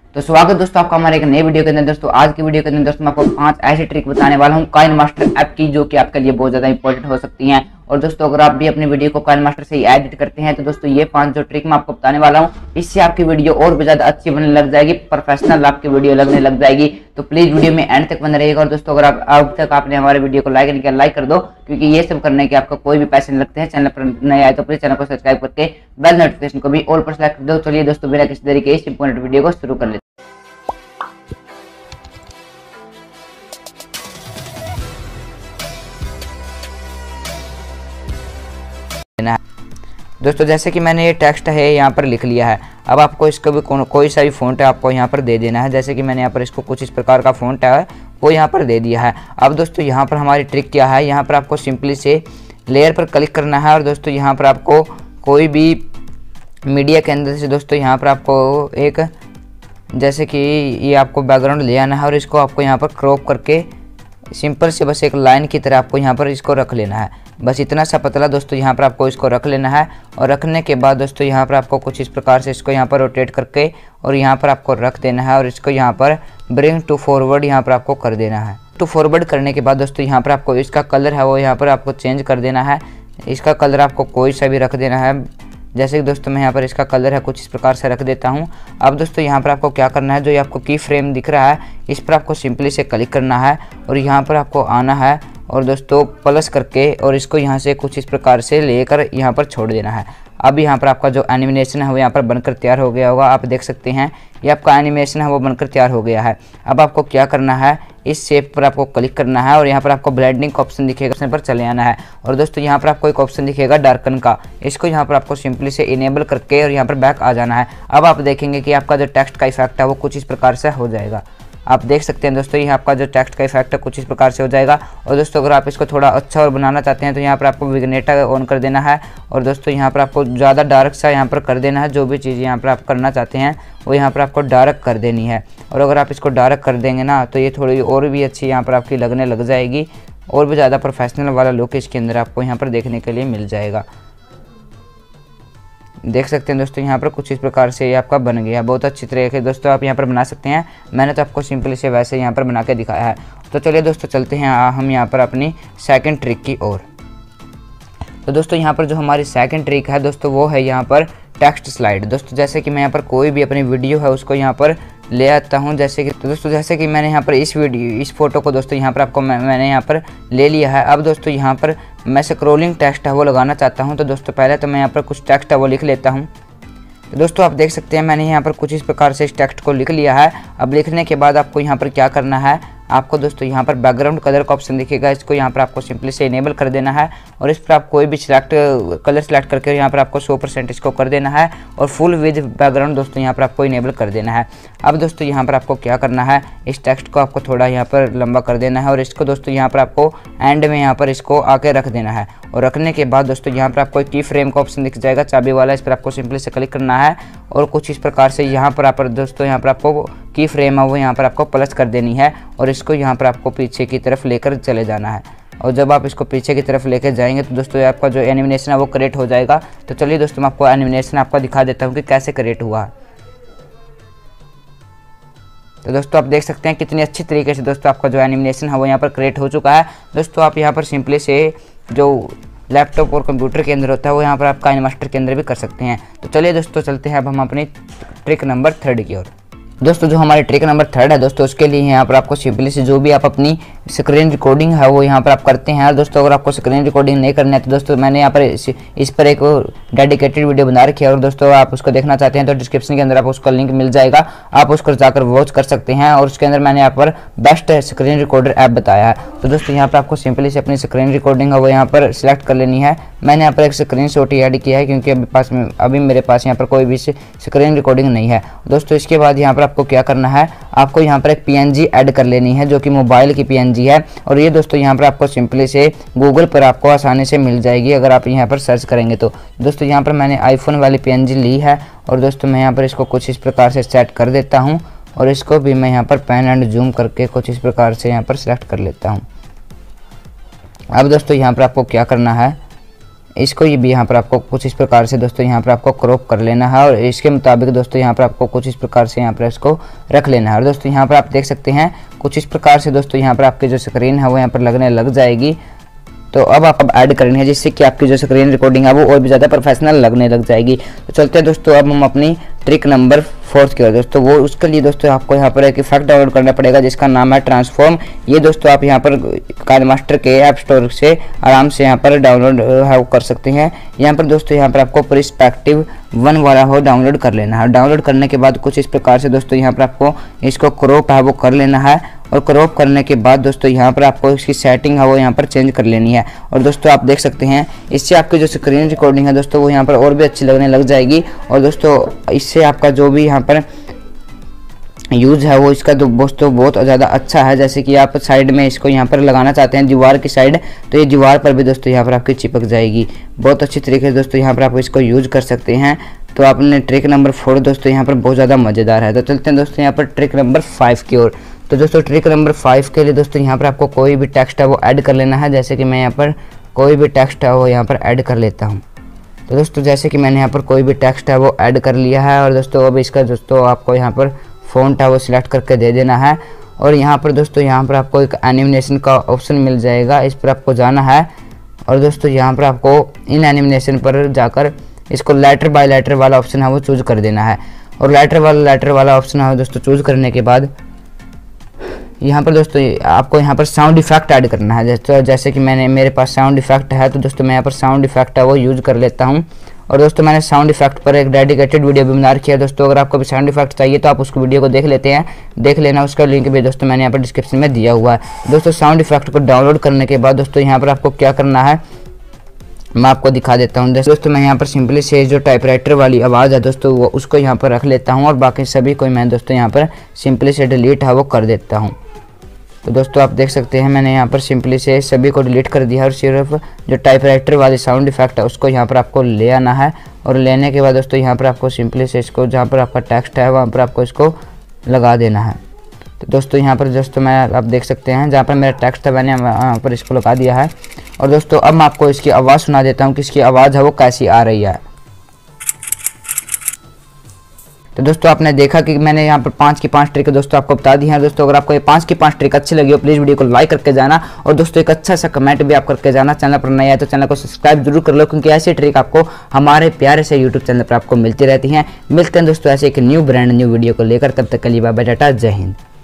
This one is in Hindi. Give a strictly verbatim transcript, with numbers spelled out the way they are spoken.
तो स्वागत दोस्तों आपका हमारे एक नए वीडियो के अंदर। दोस्तों आज की वीडियो के अंदर दोस्तों मैं आपको पांच ऐसी ट्रिक बताने वाला हूं कॉइन मास्टर ऐप की, जो कि आपके लिए बहुत ज्यादा इंपॉर्टेंट हो सकती हैं। और दोस्तों अगर आप भी अपनी वीडियो को कॉइन मास्टर से ही एडिट करते हैं तो दोस्तों ये पांच जो ट्रिक मैं आपको बताने वाला हूं, इससे आपकी वीडियो और भी ज्यादा अच्छी बनने लग जाएगी, प्रोफेशनल आपकी वीडियो लगने लग जाएगी। तो प्लीज वीडियो में एंड तक बने रहिएगा। और दोस्तों अगर आप अब तक आपने हमारे वीडियो को लाइक नहीं किया, लाइक कर दो, क्योंकि ये सब करने के आपको कोई भी पैसे नहीं लगते हैं। चैनल पर नए आए तो प्लीज चैनल को सब्सक्राइब करके बेल नोटिफिकेशन को भी ऑल पर सेलेक्ट कर दो। चलिए दोस्तों बिना किसी तरीके इस इंपॉर्टेंट वीडियो को शुरू कर लेते हैं। दोस्तों जैसे कि मैंने ये टेक्स्ट है यहाँ पर लिख लिया है, अब आपको इसको भी को, कोई सा भी फ़ॉन्ट है आपको यहाँ पर दे देना है। जैसे कि मैंने यहाँ पर इसको कुछ इस प्रकार का फ़ॉन्ट है वो यहाँ पर दे दिया है। अब दोस्तों यहाँ पर हमारी ट्रिक क्या है, यहाँ पर आपको सिंपली से लेयर पर क्लिक करना है और दोस्तों यहाँ पर आपको कोई भी मीडिया के अंदर से दोस्तों यहाँ पर आपको एक जैसे कि ये आपको बैकग्राउंड ले आना है और इसको आपको यहाँ पर क्रॉप करके सिंपल से बस एक लाइन की तरह आपको यहाँ पर इसको रख लेना है। बस इतना सा पतला दोस्तों यहाँ पर आपको इसको रख लेना है। और रखने के बाद दोस्तों यहाँ पर आपको कुछ इस प्रकार से इसको यहाँ पर रोटेट करके और यहाँ पर आपको रख देना है और इसको यहाँ पर ब्रिंग टू फॉरवर्ड यहाँ पर आपको कर देना है। टू फॉरवर्ड करने के बाद दोस्तों यहाँ पर आपको इसका कलर है वो यहाँ पर आपको चेंज कर देना है। इसका कलर आपको कोई सा भी रख देना है। जैसे कि दोस्तों मैं यहाँ पर इसका कलर है कुछ इस प्रकार से रख देता हूँ। अब दोस्तों यहाँ पर आपको क्या करना है, जो ये आपको की फ्रेम दिख रहा है इस पर आपको सिंपली से क्लिक करना है और यहाँ पर आपको आना है और दोस्तों प्लस करके और इसको यहाँ से कुछ इस प्रकार से लेकर यहाँ पर छोड़ देना है। अब यहाँ पर आपका जो एनिमेशन है वो यहाँ पर बनकर तैयार हो गया होगा। आप देख सकते हैं ये आपका एनिमेशन है वो बनकर तैयार हो गया है। अब आपको क्या करना है, इस शेप पर आपको क्लिक करना है और यहाँ पर आपको ब्लेंडिंग का ऑप्शन दिखेगा, ऑप्शन पर चले आना है। और दोस्तों यहाँ पर आपको एक ऑप्शन दिखेगा डार्कन का, इसको यहाँ पर आपको सिंपली से इनेबल करके और यहाँ पर बैक आ जाना है। अब आप देखेंगे कि आपका जो टेक्स्ट का इफेक्ट है वो कुछ इस प्रकार से हो जाएगा। आप देख सकते हैं दोस्तों ये आपका जो टेक्स्ट का इफेक्ट है कुछ इस प्रकार से हो जाएगा। और दोस्तों अगर आप इसको थोड़ा अच्छा और बनाना चाहते हैं तो यहाँ पर आपको विग्नेटा ऑन कर देना है और दोस्तों यहाँ पर आपको ज़्यादा डार्क सा यहाँ पर कर देना है। जो भी चीज़ यहाँ पर आप करना चाहते हैं वो यहाँ पर आपको डार्क कर देनी है। और अगर आप इसको डार्क कर देंगे ना तो ये थोड़ी और भी अच्छी यहाँ पर आपकी लगने लग जाएगी और भी ज़्यादा प्रोफेशनल वाला लुक इसके अंदर आपको यहाँ पर देखने के लिए मिल जाएगा। देख सकते हैं दोस्तों यहाँ पर कुछ इस प्रकार से ये आपका बन गया। बहुत अच्छी तरीके दोस्तों आप यहाँ पर बना सकते हैं। मैंने तो आपको सिंपली से वैसे यहाँ पर बना के दिखाया है। तो चलिए दोस्तों चलते हैं हम यहाँ पर अपनी सेकंड ट्रिक की ओर। तो दोस्तों यहाँ पर जो हमारी सेकंड ट्रिक है दोस्तों वो है यहाँ पर टेक्स्ट स्लाइड। दोस्तों जैसे कि मैं यहाँ पर कोई भी अपनी वीडियो है उसको यहाँ पर ले आता हूँ, जैसे कि तो दोस्तों जैसे कि मैंने यहाँ पर इस वीडियो इस फोटो को दोस्तों यहाँ पर आपको मैं, मैंने यहाँ पर ले लिया है। अब दोस्तों यहाँ पर मैं स्क्रॉलिंग टेक्स्ट है वो लगाना चाहता हूँ। तो दोस्तों पहले तो मैं यहाँ पर कुछ टेक्स्ट है वो लिख लेता हूँ। तो दोस्तों आप देख सकते हैं मैंने यहाँ पर कुछ इस प्रकार से इस टेक्स्ट को लिख लिया है। अब लिखने के बाद आपको यहाँ पर क्या करना है, आपको दोस्तों यहाँ पर बैकग्राउंड कलर का ऑप्शन दिखेगा, इसको यहाँ पर आपको सिंपली से इनेबल कर देना है और इस पर आप कोई भी सिलेक्ट कलर सेलेक्ट करके यहाँ पर आपको सौ परसेंट इसको कर देना है और फुल विद बैकग्राउंड दोस्तों यहाँ पर आपको इनेबल कर देना है। अब दोस्तों यहाँ पर आपको क्या करना है, इस टेक्स्ट को आपको थोड़ा यहाँ पर लंबा कर देना है और इसको दोस्तों यहाँ पर आपको एंड में यहाँ पर इसको आके रख देना है। और रखने के बाद दोस्तों यहाँ पर आपको की फ्रेम का ऑप्शन दिख जाएगा चाबी वाला, इस पर आपको सिंपली से क्लिक करना है और कुछ इस प्रकार से यहाँ पर आप दोस्तों यहाँ पर आपको की फ्रेम है वो यहाँ पर आपको प्लस कर देनी है और इसको यहाँ पर आपको पीछे की तरफ लेकर चले जाना है। और जब आप इसको पीछे की तरफ लेकर जाएंगे तो दोस्तों आपका जो एनिमेशन है वो क्रिएट हो जाएगा। तो चलिए दोस्तों मैं आपको एनिमेशन आपको दिखा देता हूँ कि कैसे क्रिएट हुआ है। तो दोस्तों आप देख सकते हैं कितनी अच्छी तरीके से दोस्तों आपका जो एनिमेशन है वो यहाँ पर क्रिएट हो चुका है। दोस्तों आप यहाँ पर सिंपली से जो लैपटॉप और कंप्यूटर के अंदर होता है वो यहाँ पर आप कॉइन मास्टर के अंदर भी कर सकते हैं। तो चलिए दोस्तों चलते हैं अब हम अपनी ट्रिक नंबर थर्ड की ओर। दोस्तों जो हमारी ट्रिक नंबर थर्ड है दोस्तों उसके लिए यहाँ पर आपको सिंपली से जो भी आप अपनी स्क्रीन रिकॉर्डिंग है वो यहाँ पर आप करते हैं। दोस्तों अगर आपको स्क्रीन रिकॉर्डिंग नहीं करनी है तो दोस्तों मैंने यहाँ पर इस, इस पर एक डेडिकेटेड वीडियो बना रखी है और दोस्तों आप उसको देखना चाहते हैं तो डिस्क्रिप्शन के अंदर आपको उसका लिंक मिल जाएगा, आप उसको जाकर वॉच कर सकते हैं। और उसके अंदर मैंने यहाँ पर बेस्ट स्क्रीन रिकॉर्डर ऐप बताया है। तो दोस्तों यहाँ पर आपको सिंपली से अपनी स्क्रीन रिकॉर्डिंग है वो यहाँ पर सिलेक्ट कर लेनी है। मैंने यहाँ पर एक स्क्रीन शॉट ही ऐड किया है क्योंकि अभी पास में अभी मेरे पास यहाँ पर कोई भी स्क्रीन रिकॉर्डिंग नहीं है। दोस्तों इसके बाद यहाँ पर आपको क्या करना है, आपको यहाँ पर एक पीएनजी ऐड कर लेनी है जो कि मोबाइल की पीएनजी है। और ये दोस्तों यहाँ पर आपको सिंपली से गूगल पर आपको आसानी से मिल जाएगी अगर आप यहाँ पर सर्च करेंगे तो। दोस्तों यहाँ पर मैंने आईफोन वाली पीएनजी ली है और दोस्तों मैं यहाँ पर इसको कुछ इस प्रकार से सेट कर देता हूँ और इसको भी मैं यहाँ पर पैन एंड जूम करके कुछ इस प्रकार से यहाँ पर सेलेक्ट कर लेता हूँ। अब दोस्तों यहाँ पर आपको क्या करना है, इसको ये भी यहाँ पर आपको कुछ इस प्रकार से दोस्तों यहाँ पर आपको क्रॉप कर लेना है और इसके मुताबिक दोस्तों यहाँ पर आपको कुछ इस प्रकार से यहाँ पर इसको रख लेना है। और दोस्तों यहाँ पर आप देख सकते हैं कुछ इस प्रकार से दोस्तों यहाँ पर आपकी जो स्क्रीन है वो यहाँ पर लगने लग जाएगी। तो अब आप अब ऐड करनी है जिससे कि आपकी जो स्क्रीन रिकॉर्डिंग है वो और भी ज़्यादा प्रोफेशनल लगने लग जाएगी। तो चलते हैं दोस्तों अब हम अपनी ट्रिक नंबर फोर्थ की ओर। दोस्तों वो उसके लिए दोस्तों आपको यहाँ पर एक इफेक्ट डाउनलोड करना पड़ेगा जिसका नाम है ट्रांसफॉर्म। ये दोस्तों आप यहाँ पर काइनमास्टर के ऐप स्टोर से आराम से यहाँ पर डाउनलोड है कर सकते हैं। यहाँ पर दोस्तों यहाँ पर आपको पर्सपेक्टिव वन वाला हो डाउनलोड कर लेना है। डाउनलोड करने के बाद कुछ इस प्रकार से दोस्तों यहाँ पर आपको इसको क्रॉप है वो कर लेना है और क्रॉप करने के बाद दोस्तों यहाँ पर आपको इसकी सेटिंग है वो यहाँ पर चेंज कर लेनी है। और दोस्तों आप देख सकते हैं इससे आपकी जो स्क्रीन रिकॉर्डिंग है दोस्तों वो यहाँ पर और भी अच्छी लगने लग जाएगी। और दोस्तों इससे आपका जो भी यहाँ पर यूज़ है वो इसका दोस्तों बहुत ज़्यादा अच्छा है। जैसे कि आप साइड में इसको यहाँ पर लगाना चाहते हैं दीवार की साइड, तो ये दीवार पर भी दोस्तों यहाँ पर आपकी चिपक जाएगी। बहुत अच्छी तरीके से दोस्तों यहाँ पर आप इसको यूज़ कर सकते हैं। तो आपने ट्रिक नंबर फोर दोस्तों यहाँ पर बहुत ज़्यादा मज़ेदार है। तो चलते हैं दोस्तों यहाँ पर ट्रिक नंबर फाइव की ओर। तो दोस्तों ट्रिक नंबर फाइव के लिए दोस्तों यहाँ पर आपको कोई भी टेक्स्ट है वो ऐड कर लेना है। जैसे कि मैं यहाँ पर कोई भी टेक्स्ट है वो यहाँ पर ऐड कर लेता हूँ। तो दोस्तों जैसे कि मैंने यहाँ पर कोई भी टेक्स्ट है वो ऐड कर लिया है और दोस्तों अब इसका दोस्तों आपको यहाँ पर फ़ॉन्ट है वो सिलेक्ट करके दे देना है। और यहाँ पर दोस्तों यहाँ पर आपको एक एनिमेशन का ऑप्शन मिल जाएगा, इस पर आपको जाना है। और दोस्तों यहाँ पर आपको इन एनिमेशन पर जाकर इसको लेटर बाय लेटर वाला ऑप्शन है वो चूज़ कर देना है। और लेटर वाला लेटर वाला ऑप्शन है दोस्तों चूज़ करने के बाद यहाँ पर दोस्तों आपको यहाँ पर साउंड इफेक्ट ऐड करना है। जैसे जैसे कि मैंने मेरे पास साउंड इफेक्ट है तो दोस्तों मैं यहाँ पर साउंड इफेक्ट है वो यूज़ कर लेता हूँ। और दोस्तों मैंने साउंड इफेक्ट पर एक डेडिकेटेड वीडियो भी बना रखी है दोस्तों। अगर आपको भी साउंड इफेक्ट चाहिए तो आप उसको वीडियो को देख लेते हैं देख लेना, उसका लिंक भी दोस्तों मैंने यहाँ पर डिस्क्रिप्शन में दिया हुआ है। दोस्तों साउंड इफेक्ट को डाउनलोड करने के बाद दोस्तों यहाँ पर आपको क्या करना है मैं आपको दिखा देता हूँ। दोस्तों मैं यहाँ पर सिंपली से जो टाइपराइटर वाली आवाज़ है दोस्तों वो उसको यहाँ पर रख लेता हूँ और बाकी सभी को मैं दोस्तों यहाँ पर सिंपली से डिलीट है वो कर देता हूँ। तो दोस्तों आप देख सकते हैं मैंने यहाँ पर सिंपली से सभी को डिलीट कर दिया और सिर्फ जो टाइपराइटर वाली साउंड इफेक्ट है उसको यहाँ पर आपको ले आना है। और लेने के बाद दोस्तों यहाँ पर आपको सिंपली से इसको जहाँ पर आपका टेक्स्ट है वहाँ पर आपको इसको लगा देना है। तो दोस्तों यहाँ पर दोस्तों मैं आप देख सकते हैं जहाँ पर मेरा टेक्स्ट था मैंने यहाँ पर इसको लगा दिया है। और दोस्तों अब मैं आपको इसकी आवाज़ सुना देता हूँ कि इसकी आवाज़ है वो कैसी आ रही है। तो दोस्तों आपने देखा कि मैंने यहाँ पर पांच की पांच ट्रिक दोस्तों आपको बता दी है। दोस्तों अगर आपको ये पांच की पांच ट्रिक अच्छी लगी हो प्लीज़ वीडियो को लाइक करके जाना और दोस्तों एक अच्छा सा कमेंट भी आप करके जाना। चैनल पर नया है तो चैनल को सब्सक्राइब जरूर कर लो क्योंकि ऐसी ट्रिक आपको हमारे प्यारे से यूट्यूब चैनल पर आपको मिलती रहती हैं। मिलते हैं दोस्तों ऐसे एक न्यू ब्रांड न्यू वीडियो को लेकर, तब तक के लिए बाय बाय टाटा, जय हिंद।